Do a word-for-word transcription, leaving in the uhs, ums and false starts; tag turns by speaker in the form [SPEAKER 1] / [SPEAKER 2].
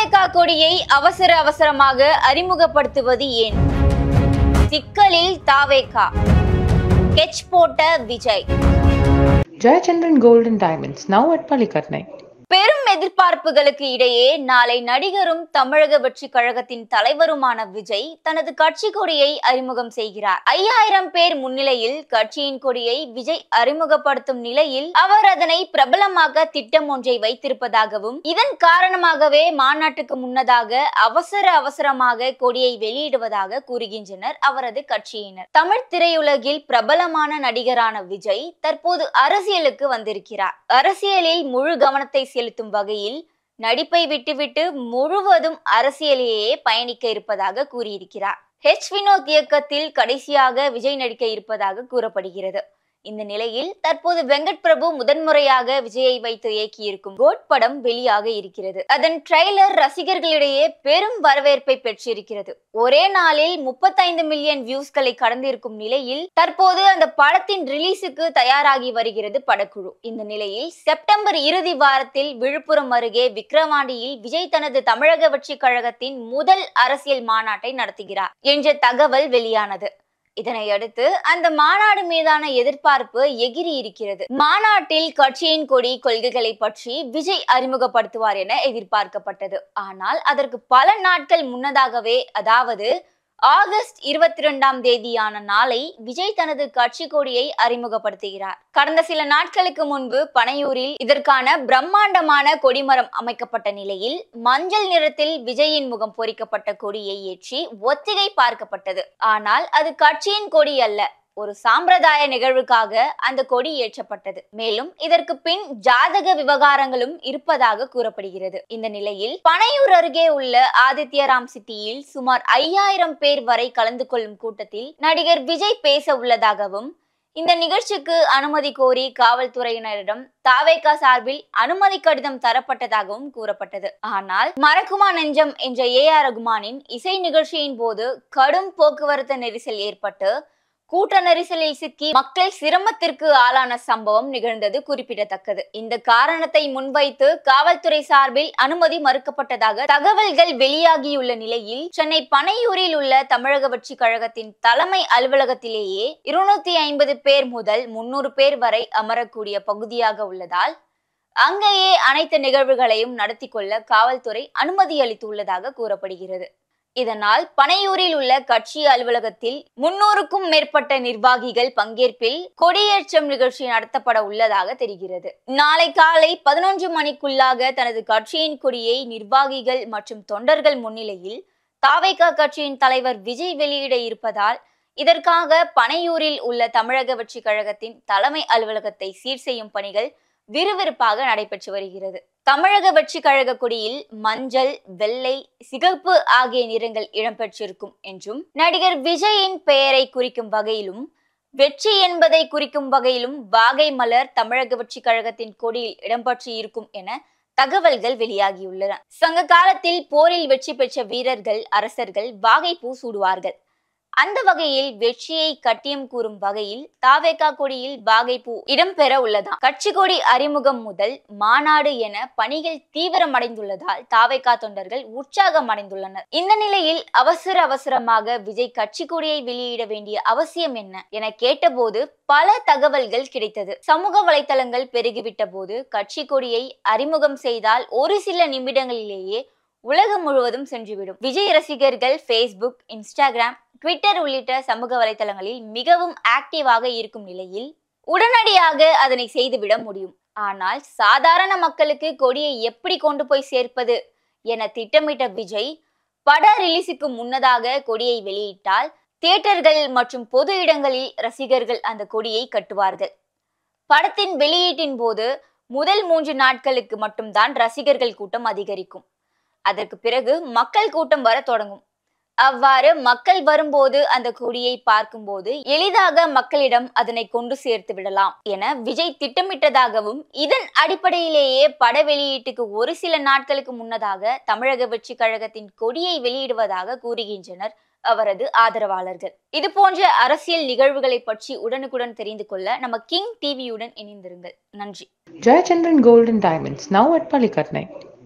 [SPEAKER 1] தாவேகா கொடியை அவசர அவசரமாக அறிமுகப்படுத்துவது ஏன்? சிக்கலில் தாவேகா, ஸ்கெட்ச் போட்ட Vijay.
[SPEAKER 2] Jayachandran Gold and Diamonds, now at Palikatnai.
[SPEAKER 1] பெரும் எதிர்பார்ப்புகளுக்கு இடையே நாளை நடிகரும் தமிழக வெற்றி கழகத்தின் தலைவருமான விஜய் தனது கட்சி கொடியை அறிமுகம் செய்கிறார். ஐயாயிரம் பேர் முன்னிலையில் கட்சியின் கொடியை விஜய் அறிமுகப்படுத்தும் நிலையில் அவர் அதனை பிரபலமாக திட்டம் ஒன்றை வைத்திருப்பதாகவும் இதன் காரணமாகவே மாநாட்டுக்கு முன்னதாக அவசர அவசரமாக கொடியை வெளியிடுவதாக கூறுகின்றனர் அவரது கட்சியினர். தமிழ் திரையுலகில் பிரபலமான நடிகரான விஜய் தற்போது அரசியலுக்கு வந்திருக்கிறார். அரசியலில் முழு கவனத்தை செலுத்தும் வகையில் நடிப்பை விட்டுவிட்டு முழுவதும் அரசியலையே பயணிக்க இருப்பதாக கூறியிருக்கிறார். ஹெச் வினோத் இயக்கத்தில் கடைசியாக விஜய் நடிக்க இருப்பதாக கூறப்படுகிறது. இந்த நிலையில் தற்போது வெங்கட் பிரபு முதன்முறையாக விஜயை வைத்து இயக்கியிருக்கும் கோட் படம் வெளியாக இருக்கிறது. அதன் ட்ரெய்லர் ரசிகர்களிடையே பெரும் வரவேற்பை பெற்றிருக்கிறது. ஒரே நாளில் முப்பத்தைந்து மில்லியன் வியூஸ்களை கடந்திருக்கும் நிலையில் தற்போது அந்த படத்தின் ரிலீஸுக்கு தயாராகி வருகிறது படக்குழு. இந்த நிலையில் செப்டம்பர் இறுதி வாரத்தில் விழுப்புரம் அருகே விக்கிரவாண்டியில் விஜய் தனது தமிழக வெற்றி கழகத்தின் முதல் அரசியல் மாநாட்டை நடத்துகிறார் என்ற தகவல் வெளியானது. இதனையடுத்து அந்த மாநாடு மீதான எதிர்பார்ப்பு எகிரி இருக்கிறது. மாநாட்டில் கட்சியின் கொடி கொள்கைகளை பற்றி விஜய் அறிமுகப்படுத்துவார் என எதிர்பார்க்கப்பட்டது. ஆனால் அதற்கு பல நாட்கள் முன்னதாகவே, அதாவது ஆகஸ்ட் இருபத்தி இரண்டாம் தேதியான நாளை விஜய் தனது கட்சி கொடியை அறிமுகப்படுத்துகிறார். கடந்த சில நாட்களுக்கு முன்பு பனையூரில் இதற்கான பிரம்மாண்டமான கொடிமரம் அமைக்கப்பட்ட நிலையில் மஞ்சள் நிறத்தில் விஜயின் முகம் பொறிக்கப்பட்ட கொடியை ஏற்றி ஒத்திகை பார்க்கப்பட்டது. ஆனால் அது கட்சியின் கொடி அல்ல, ஒரு சாம்பிரதாய நிகழ்வுக்காக அந்த கொடி ஏற்றப்பட்டது. மேலும் இதற்கு பின் ஜாதக விவகாரங்களும் இருப்பதாக கூறப்படுகிறது. இந்த நிலையில் பனையூர் அருகே உள்ள ஆதித்யராம் சிட்டியில் சுமார் ஐயாயிரம் பேர் வரை கலந்து கொள்ளும் கூட்டத்தில் நடிகர் விஜய் பேச உள்ளதாகவும் இந்த நிகழ்ச்சிக்கு அனுமதி கோரி காவல்துறையினரிடம் தாவேகா சார்பில் அனுமதி கடிதம் தரப்பட்டதாகவும் கூறப்பட்டது. ஆனால் மறக்குமா நெஞ்சம் என்ற ஏ ஆர் ரகுமானின் இசை நிகழ்ச்சியின் போது கடும் போக்குவரத்து நெரிசல் ஏற்பட்டு கூட்ட நெரிசலில் சிக்கி மக்கள் சிரமத்திற்கு ஆளான சம்பவம் நிகழ்ந்தது குறிப்பிடத்தக்கது. இந்த காரணத்தை முன்வைத்து காவல்துறை சார்பில் அனுமதி மறுக்கப்பட்டதாக தகவல்கள் வெளியாகியுள்ள நிலையில் சென்னை பனையூரில் உள்ள தமிழக வெற்றி கழகத்தின் தலைமை அலுவலகத்திலேயே இருநூத்தி ஐம்பது பேர் முதல் முன்னூறு பேர் வரை அமரக்கூடிய பகுதியாக உள்ளதால் அங்கேயே அனைத்து நிகழ்வுகளையும் நடத்தி கொள்ள காவல்துறை அனுமதி அளித்துள்ளதாக கூறப்படுகிறது. இதனால் பனையூரில் உள்ள கட்சி அலுவலகத்தில் முன்னூறுக்கும் மேற்பட்ட நிர்வாகிகள் பங்கேற்பில் கொடியேற்றம் நிகழ்ச்சி நடத்தப்பட உள்ளதாக தெரிகிறது. நாளை காலை பதினொன்று மணிக்குள்ளாக தனது கட்சியின் கொடியை நிர்வாகிகள் மற்றும் தொண்டர்கள் முன்னிலையில் தாவேகா கட்சியின் தலைவர் விஜய் வெளியிட இருப்பதால் இதற்காக பனையூரில் உள்ள தமிழக வெற்றி கழகத்தின் தலைமை அலுவலகத்தை சீர் செய்யும் பணிகள் விறுவிறுப்பாக நடைபெற்று வருகிறது. தமிழக வெற்றி கழக கொடியில் மஞ்சள், வெள்ளை, சிகப்பு ஆகிய நிறங்கள் இடம்பெற்றிருக்கும் என்றும் நடிகர் விஜயின் பெயரை குறிக்கும் வகையிலும் வெற்றி என்பதை குறிக்கும் வகையிலும் வாகை மலர் தமிழக வெற்றி கழகத்தின் கொடியில் இடம்பெற்று இருக்கும் என தகவல்கள் வெளியாகியுள்ளன. சங்க காலத்தில் போரில் வெற்றி பெற்ற வீரர்கள், அரசர்கள் வாகை பூ சூடுவார்கள். அந்த வகையில் வெற்றியை கட்டியம் கூறும் வகையில் தாவேகா கொடியில் வாகைப்பூ இடம்பெற உள்ளதாம். கட்சி கொடி அறிமுகம் முதல் மாநாடு என பணிகள் தீவிரமடைந்துள்ளதால் தாவேகா தொண்டர்கள் உற்சாகம் அடைந்துள்ளனர். இந்த நிலையில் அவசர அவசரமாக விஜய் கட்சி கொடியை வெளியிட வேண்டிய அவசியம் என்ன என கேட்டபோது பல தகவல்கள் கிடைத்தது. சமூக வலைதளங்கள் பெருகிவிட்ட போது கட்சி கொடியை அறிமுகம் செய்தால் ஒரு சில நிமிடங்களிலேயே உலகம் முழுவதும் சென்றுவிடும். விஜய் ரசிகர்கள் ஃபேஸ்புக், இன்ஸ்டாகிராம், ட்விட்டர் உள்ளிட்ட சமூக வலைதளங்களில் மிகவும் ஆக்டிவாக இருக்கும் நிலையில் உடனடியாக அதனை செய்துவிட முடியும். ஆனால் சாதாரண மக்களுக்கு கொடியை எப்படி கொண்டு போய் சேர்ப்பது என திட்டமிட்ட விஜய் பட ரிலீஸுக்கு முன்னதாக கொடியை வெளியிட்டால் தியேட்டர்கள் மற்றும் பொது இடங்களில் ரசிகர்கள் அந்த கொடியை கட்டுவார்கள். படத்தின் வெளியீட்டின் போது முதல் மூன்று நாட்களுக்கு மட்டும்தான் ரசிகர்கள் கூட்டம் அதிகரிக்கும். அதற்கு பிறகு மக்கள் கூட்டம் வர தொடங்கும். அவ்வாறு மக்கள் வரும்போது அந்த கொடியை பார்க்கும்போது எளிதாக மக்களிடம் அதனை கொண்டு சேர்த்து விடலாம் என விஜய் திட்டமிட்டதாகவும் இதன் அடிப்படையிலேயே பட வெளியீட்டுக்கு ஒரு சில நாட்களுக்கு முன்னதாக தமிழக வெற்றி கழகத்தின் கொடியை வெளியிடுவதாக கூறுகின்றனர் அவரது ஆதரவாளர்கள். இது போன்ற அரசியல் நிகழ்வுகளை பற்றி உடனுக்குடன் தெரிந்து கொள்ள நம்ம கிங் டிவியுடன் இணைந்திருங்கள். நன்றி.
[SPEAKER 2] Jayachandran Gold and Diamonds, now at Palikatnai.